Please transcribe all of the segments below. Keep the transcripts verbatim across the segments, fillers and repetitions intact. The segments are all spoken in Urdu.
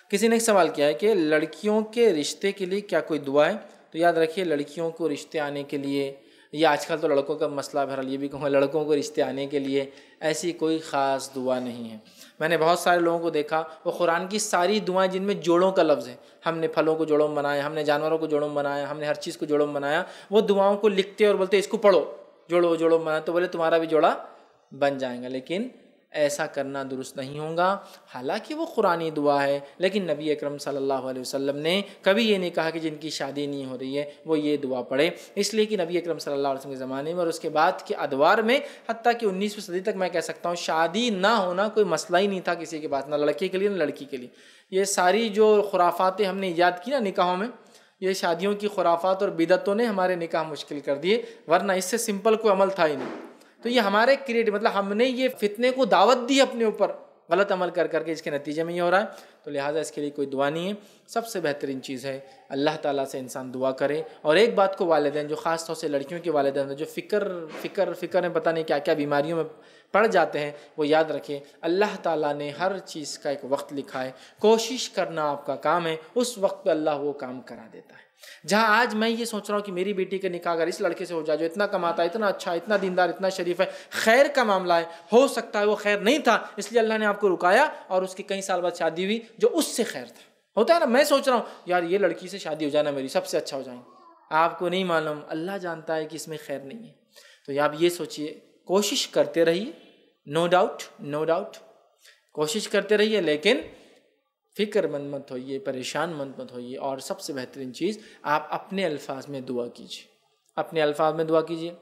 کسی نے ایک سوال کیا ہے کہ لڑکیوں کے رشتے کے لیے کیا کوئی دعا ہے؟ تو یاد رکھیے لڑکیوں کو رشتے آنے کے لیے، یا آج کل تو لڑکوں کا مسئلہ بہرحال یہ بھی کہوں گا، لڑکوں کو رشتے آنے کے لیے ایسی کوئی خاص دعا نہیں ہے۔ میں نے بہت سارے لوگوں کو دیکھا وہ قرآن کی ساری دعائیں جن میں جوڑوں کا لفظ ہے، ہم نے پھلوں کو جوڑوں میں بنایا، ہم نے جانوروں کو جوڑوں میں بنایا، ہم نے ہر چیز کو جوڑوں میں بنایا، وہ دعاؤں کو لکھتے اور بولتے اس کو پڑھو، جوڑو جوڑوں میں بنایا، تو بولے تمہارا بھی جوڑا بن جائے گا، لیکن ایسا کرنا درست نہیں ہوگا۔ حالانکہ وہ قرآنی دعا ہے، لیکن نبی اکرم صلی اللہ علیہ وسلم نے کبھی یہ نہیں کہا کہ جن کی شادی نہیں ہو رہی ہے وہ یہ دعا پڑھے، اس لیے کہ نبی اکرم صلی اللہ علیہ وسلم کے زمانے میں اور اس کے بعد کے ادوار میں، حتیٰ کہ انیسویں صدی تک میں کہہ سکتا ہوں، شادی نہ ہونا کوئی مسئلہ ہی نہیں تھا کسی کے پاس، نہ لڑکے کے لیے نہ لڑکی کے لیے۔ یہ ساری جو خرافاتیں ہم نے ایجاد کی نا نکاحوں میں، یہ شادیوں کی خرافات اور بدعتوں نے ہمارے نکاح مشکل کر دیے، ورنہ اس سے سمپل کوئی عمل تھا ہی نہیں۔ تو یہ ہمارے کریٹ مطلب ہم نے یہ فتنے کو دعوت دی اپنے اوپر غلط عمل کر کر کے، اس کے نتیجے میں یہ ہو رہا ہے، تو لہٰذا اس کے لیے کوئی دعا نہیں ہے۔ سب سے بہترین چیز ہے اللہ تعالیٰ سے انسان دعا کرے، اور ایک بات کو والدین جو خاص طور سے لڑکیوں کے والدین جو فکر فکر فکر میں پتہ نہیں کیا کیا بیماریوں میں پڑ جاتے ہیں، وہ یاد رکھیں اللہ تعالیٰ نے ہر چیز کا ایک وقت لکھا ہے، کوشش کرنا آپ کا کام ہے، اس وقت پہ اللہ وہ کام کرا دیتا ہے۔ جہاں آج میں یہ سوچ رہا ہوں کہ میری بیٹی کا نکاح اگر اس لڑکے سے ہو جائے جو اتنا کماتا ہے، اتنا اچھا، اتنا دیندار، اتنا شریف ہے، خیر کا معاملہ ہے، ہو سکتا ہے وہ خیر نہیں تھا، اس لیے اللہ نے آپ کو رکایا اور اس کی کئی سال بعد شادی ہوئی جو اس سے خیر تھا۔ ہوتا ہے نا، میں سوچ رہا ہوں یار یہ لڑکی سے شادی ہو جانا میری سب سے اچھا ہو جائیں، آپ کو نہیں معلوم اللہ جانتا ہے کہ اس میں خیر نہیں ہے۔ تو آپ یہ سوچئے، کوشش کرتے رہیے، نو ڈاؤٹ نو ڈاؤٹ کوشش کرتے رہیے، لیکن فکر مند مت ہوئیے، پریشان مند مت ہوئیے، اور سب سے بہترین چیز آپ اپنے الفاظ میں دعا کیجیے، اپنے الفاظ میں دعا کیجیے۔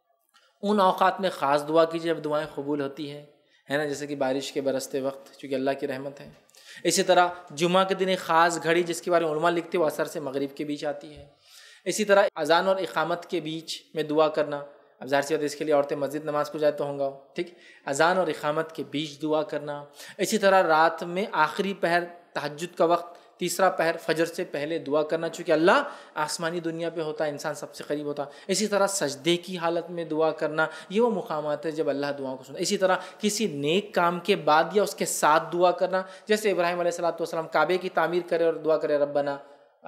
ان اوقات میں خاص دعا کیجیے جب دعائیں قبول ہوتی ہیں، ہے نا، جیسے کہ بارش کے برستے وقت، چونکہ اللہ کی رحمت ہے۔ اسی طرح جمعہ کے دن ایک خاص گھڑی جس کے بارے میں علماء لکھتے ہیں وہ عصر سے مغرب کے بیچ آتی ہے۔ اسی طرح اذان اور اقامت کے بیچ میں دعا کرنا، اب ظاہر سی بات ہے اس کے لیے عورتیں مسجد نماز کو جائے تو ہوں گا، ٹھیک، اذان اور اقامت کے بیچ دعا کرنا۔ اسی طرح رات میں آخری پہر تہجد کا وقت، تیسرا پہر فجر سے پہلے دعا کرنا، چونکہ اللہ آسمانی دنیا پہ ہوتا ہے، انسان سب سے قریب ہوتا ہے۔ اسی طرح سجدے کی حالت میں دعا کرنا، یہ وہ مقامات ہے جب اللہ دعاؤں کو سنتا ہے۔ اسی طرح کسی نیک کام کے بعد یا اس کے ساتھ دعا کرنا، جیسے ابراہیم علیہ الصلوۃ والسلام کعبے کی تعمیر کرے اور دعا کرے ربنا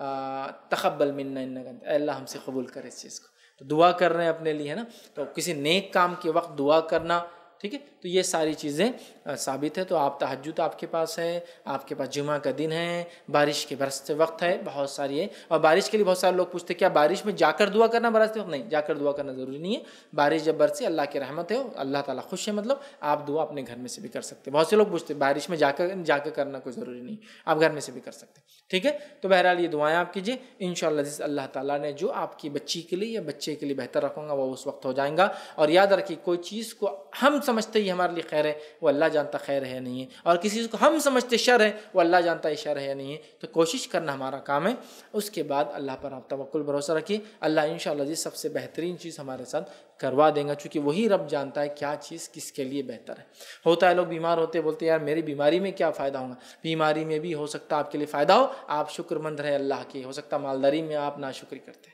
تقبل منا انک انت، اے اللہ ہم سے قبول کرے اس چیز کو، تو دعا کر رہے ہیں اپنے لیے، ہے نا، تو کسی نیک کام کے وقت دعا کرنا، ٹھیک ہے۔ تو یہ ساری چیزیں ثابت ہے۔ تو آپ تہجد آپ کے پاس ہے، آپ کے پاس جمعہ کا دن ہے، بارش کے برستے وقت ہے، بہت ساری ہے، اور بارش کے لیے بہت سارے لوگ پوچھتے کیا بارش میں جا کر دعا کرنا برستے وقت؟ نہیں، جا کر دعا کرنا ضروری نہیں ہے۔ بارش جب برسے اللہ کی رحمت ہے، اللہ تعالیٰ خوش ہے، مطلب آپ دعا اپنے گھر میں سے بھی کر سکتے ہیں۔ بہت سے لوگ پوچھتے بارش میں جا کر جا کر کرنا کوئی ضروری نہیں، آپ گھر میں سے بھی کر سکتے ہیں، ٹھیک ہے۔ تو بہرحال یہ دعائیں آپ کیجیے، انشاءاللہ جس اللہ تعالیٰ نے جو آپ کی بچی کے لیے یا بچے کے لیے بہتر رکھوں گا وہ اس وقت ہو جائیں گا۔ اور یاد رکھیے کوئی چیز کو ہم سمجھتے ہی ہمارے لیے خیر ہے، وہ اللہ جانتا خیر ہے یا نہیں ہے، اور کسی چیز کو ہم سمجھتے شر ہے، وہ اللہ جانتا ہے شر ہے یا نہیں ہے۔ تو کوشش کرنا ہمارا کام ہے، اس کے بعد اللہ پر آپ توکل بھروسہ رکھیے، اللہ انشاءاللہ جی سب سے بہترین چیز ہمارے ساتھ کروا دیں گا، چونکہ وہی رب جانتا ہے کیا چیز کس کے لیے بہتر ہے۔ ہوتا ہے لوگ بیمار ہوتے بولتے یار میری بیماری میں کیا فائدہ ہوگا، بیماری میں بھی ہو سکتا آپ کے لیے فائدہ ہو، آپ شکر مند رہے اللہ کی، ہو سکتا مالداری میں آپ ناشکری کرتے ہیں۔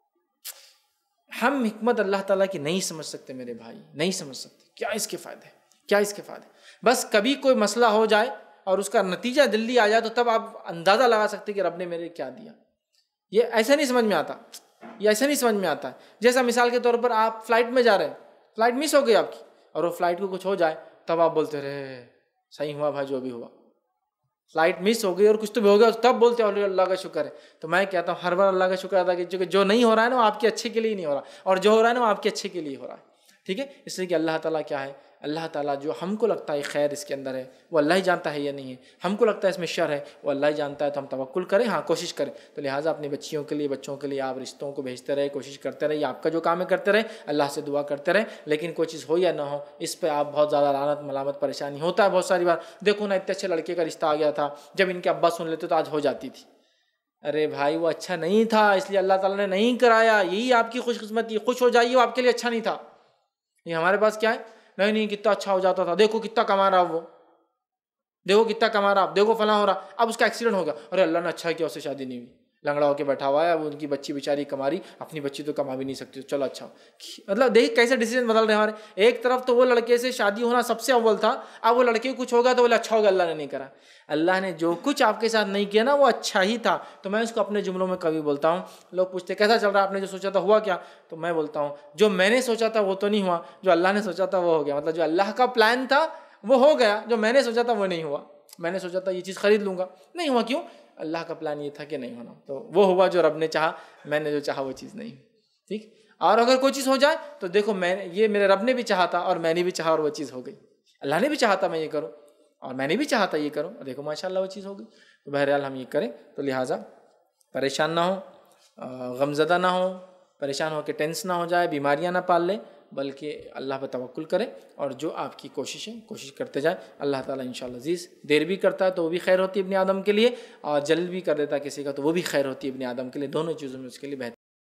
ہم حکمت اللہ تعالیٰ کی نہیں سمجھ سکتے میرے بھائی، نہیں سمجھ سکتے کیا اس کے فائدے، کیا اس کے فائدے۔ بس کبھی کوئی مسئلہ ہو جائے اور اس کا نتیجہ جلدی آ جائے تو تب آپ اندازہ لگا سکتے کہ رب نے میرے کیا دیا۔ یہ ایسا نہیں سمجھ میں آتا، یہ ایسا نہیں سمجھ میں آتا ہے۔ جیسا مثال کے طور پر آپ فلائٹ میں جا رہے ہیں، فلائٹ مس ہو گئی آپ کی، اور وہ فلائٹ کو کچھ ہو جائے تب آپ بولتے رہے صحیح ہوا بھائی جو بھی ہوا، فلائٹ مس ہو گئی اور کچھ تو بھی ہو گیا تب بولتے ہیں اللہ کا شکر ہے۔ تو میں کہتا ہوں ہر بار اللہ کا شکر ادا کیجیے، جو نہیں ہو رہا ہے نا وہ آپ کے اچھے کے لیے نہیں ہو رہا، اور جو ہو رہا ہے نا وہ آپ کے اچھے کے لیے ہو رہا ہے، ٹھیک ہے۔ اس لیے کہ اللہ تعالیٰ کیا ہے، اللہ تعالیٰ جو ہم کو لگتا ہے خیر اس کے اندر ہے وہ اللہ ہی جانتا ہے یا نہیں ہے، ہم کو لگتا ہے اس میں شر ہے وہ اللہ ہی جانتا ہے، تو ہم توکل کریں، ہاں کوشش کریں۔ تو لہٰذا اپنی بچیوں کے لیے بچوں کے لیے آپ رشتوں کو بھیجتے رہے، کوشش کرتے رہے، آپ کا جو کام ہے کرتے رہے، اللہ سے دعا کرتے رہے، لیکن کوئی چیز ہو یا نہ ہو اس پہ آپ بہت زیادہ لعنت ملامت پریشانی ہوتا ہے بہت ساری بار۔ دیکھو نا اتنے اچھے لڑکے کا رشتہ آ گیا تھا، جب ان کے ابا سن لیتے تو آج ہو جاتی تھی۔ ارے بھائی وہ اچھا نہیں تھا اس لیے اللہ تعالیٰ نے نہیں کرایا، یہی آپ کی خوش قسمتی، خوش ہو جائیے وہ آپ کے لیے اچھا نہیں تھا۔ یہ ہمارے پاس کیا ہے، نہیں نہیں کتنا اچھا ہو جاتا تھا، دیکھو کتنا کما رہا وہ، دیکھو کتنا کما رہا، دیکھو فلاں ہو رہا، اب اس کا ایکسیڈنٹ ہو گیا، ارے اللہ نے اچھا کیا اس سے شادی نہیں ہوئی، لنگڑا ہو کے بیٹھا ہوا ہے, اب ان کی بچی بیچاری کما رہی, اپنی بچی تو کما بھی نہیں سکتی, چلو اچھا. مطلب دیکھ کیسے ڈیسیجن بدل رہے ہیں ہمارے. ایک طرف تو وہ لڑکے سے شادی ہونا سب سے اول تھا, اب وہ لڑکے کو کچھ ہوگا تو بولے اچھا ہوگا, اللہ نے نہیں کرا. اللہ نے جو کچھ آپ کے ساتھ نہیں کیا نا وہ اچھا ہی تھا. تو میں اس کو اپنے جملوں میں کبھی بولتا ہوں, لوگ پوچھتے کیسا چل رہا ہے, آپ نے جو سوچا تھا ہوا کیا, تو میں بولتا ہوں جو میں نے سوچا تھا وہ تو نہیں ہوا, جو اللہ نے سوچا تھا وہ ہو گیا. مطلب جو اللہ کا پلان تھا وہ ہو گیا, جو میں نے سوچا تھا وہ نہیں ہوا. میں نے سوچا تھا یہ چیز خرید لوں گا, نہیں ہوا. کیوں؟ اللہ کا پلان یہ تھا کہ نہیں ہونا, تو وہ ہوا جو رب نے چاہا. میں نے جو چاہا وہ چیز نہیں. ٹھیک. اور اگر کوئی چیز ہو جائے تو دیکھو میں یہ میرے رب نے بھی چاہا تھا اور میں نے بھی چاہا اور وہ چیز ہو گئی. اللہ نے بھی چاہا تھا میں یہ کروں اور میں نے بھی چاہا تھا یہ کروں, اور دیکھو ماشاء اللہ وہ چیز ہو گئی. تو بہرحال ہم یہ کریں. تو لہٰذا پریشان نہ ہوں, غمزدہ نہ ہوں, پریشان ہو کے ٹینس نہ ہو جائے, بیماریاں نہ پال لیں, بلکہ اللہ پہ توکل کریں. اور جو آپ کی کوشش ہے کوشش کرتے جائیں. اللہ تعالیٰ انشاءاللہ عزیز دیر بھی کرتا ہے تو وہ بھی خیر ہوتی ہے ابن آدم کے لیے, اور جلد بھی کر دیتا ہے کسی کا تو وہ بھی خیر ہوتی ہے ابن آدم کے لیے. دونوں چیزوں میں اس کے لیے بہتر